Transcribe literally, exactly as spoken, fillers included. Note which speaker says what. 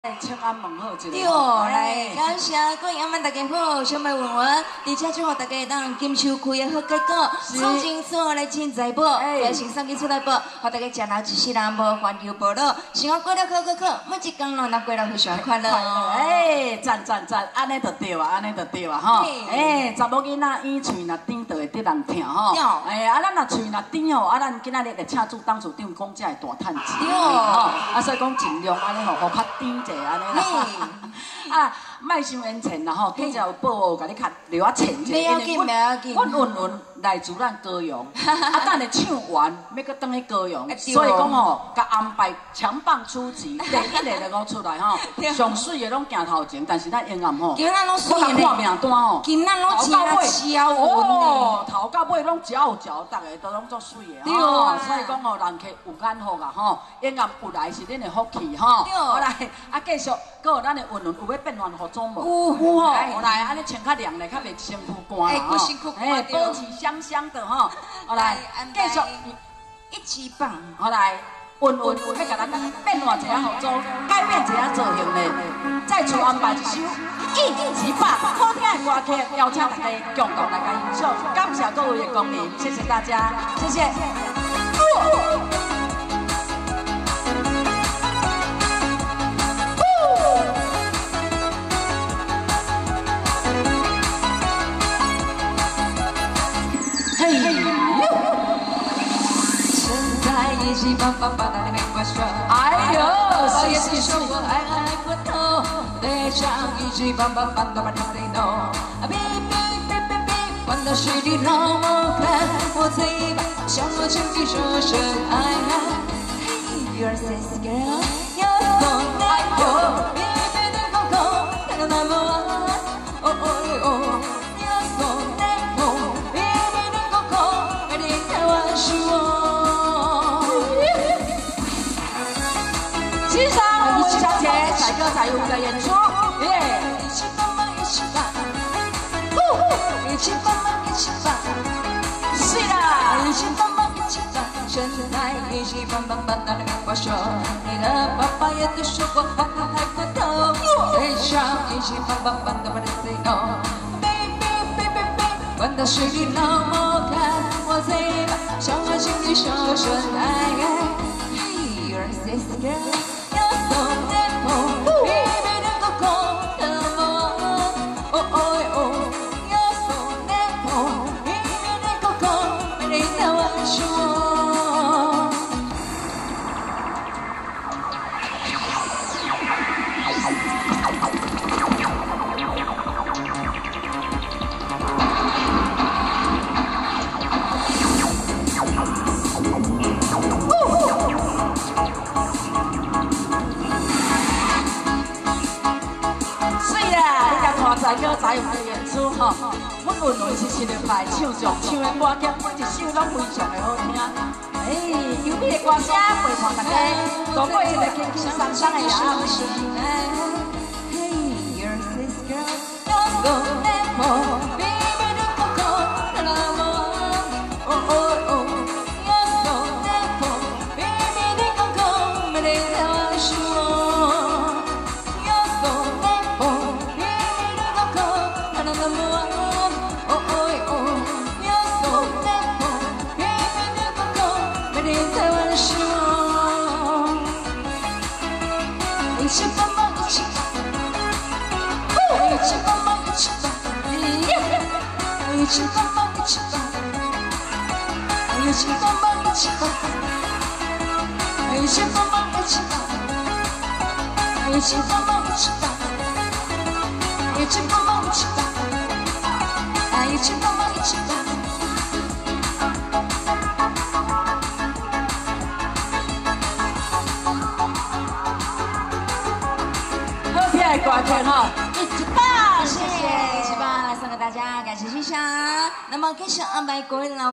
Speaker 1: 来，请安问好一下。
Speaker 2: 对，来，感谢各位阿妈大家好，小妹文文，而且祝福大家当金秋开的好结果，创金所来进财宝，也先送去出来宝，互大家食老一世人无烦忧无恼，生活过得可可可，每一天咯，咱过得非常快乐。
Speaker 1: 哎，赞赞赞，安尼就对啊，安尼就对啊吼。哎，查某囡仔伊喙若甜，就会得人疼吼。哎，啊，咱若喙若甜吼，啊，咱今仔日会请驻当处长讲，才会大趁钱。吼，啊，所以讲尽量安尼吼，互较甜者安尼啦。啊，卖伤冤钱啦吼，记者有报有甲你较留啊钱者，因为阮阮运运来自咱高雄，啊，等下唱完要搁转去高雄，所以讲吼，甲安排强棒出击，第一个就讲出来吼，上水的拢行头前，但是咱永暗吼，
Speaker 2: 今仔拢水
Speaker 1: 的看命单吼，
Speaker 2: 今仔拢吃了超
Speaker 1: 哦，头到尾拢嚼有嚼，逐个都拢做水的吼，所以讲吼，人客有眼福啊吼，永暗有来是恁的福气吼，好来，啊继续，搁有咱的运运有要变换服装无？有吼，好来，安尼穿较凉咧，较袂身躯寒啦吼，哎，保持香香的吼，好来，继续
Speaker 2: 一起棒，
Speaker 1: 好来。运运要甲咱变换一下服装，改变一下造型咧，再次安排一首一级棒好听的歌曲，邀请大家共同来甲欣赏。感谢各位的光临，谢谢大家，谢谢。嘿。
Speaker 2: 一起棒棒棒，那里没关说。
Speaker 1: 哎呦，
Speaker 2: 是是是，我爱爱过头，对上一起棒棒棒，那么你得 know。别别别别别，换到水里让我看，我嘴巴向我轻轻说声爱爱。Hey, you're sexy girl, you're so nice. 别别的口口，看到那么晚，哦哦哦。You're so nice, 别别的口口，快点开玩笑。
Speaker 1: 欣赏我们小姐载歌载舞的演出，耶！
Speaker 2: 一起棒棒一起棒，一起棒棒一起棒，
Speaker 1: 是的，
Speaker 2: 一起棒棒一起棒，现在一起棒棒棒，那里跟我说，你的爸爸也对说过，还还还过头，对上一起棒棒棒，那么你 say no，baby baby baby， 关到水里让我看，我嘴巴向我心里说声爱爱 ，Hey you're sexy girl。
Speaker 1: 载歌载舞的演出吼，阮运运是实力派，唱上唱的歌曲，每一首拢非常的好听。哎，优美的歌声陪伴大家度过一个轻轻松松的夜晚。
Speaker 2: 一起棒棒一起棒，一起棒棒一起棒，一起棒棒一起棒，一起棒棒一起棒，一起棒棒一起棒，一起棒棒一起棒，一起棒棒一起棒，一起棒棒一起棒。
Speaker 1: 歌曲哈，
Speaker 2: 一起棒，谢谢，一起棒来送给大家，感谢欣赏。那么开始安排各位老。